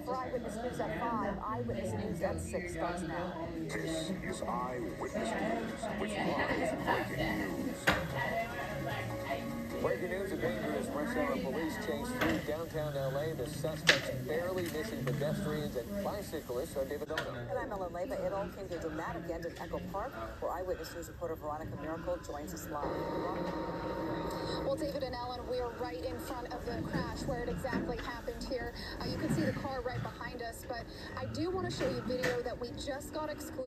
For Eyewitness News at 5, Eyewitness News at 6 starts now. This is Eyewitness News with live breaking news. Breaking news, a dangerous rush hour police chase through downtown L.A. The suspects barely missing pedestrians and bicyclists are David Dono. And I'm Leyva. It all came to a dramatic end in Echo Park, where Eyewitness News reporter Veronica Miracle joins us live. Well, David and Ellen, we are right in front of the crash where it exactly happened here. You can see the car right behind us, but I do want to show you video that we just got exclusive.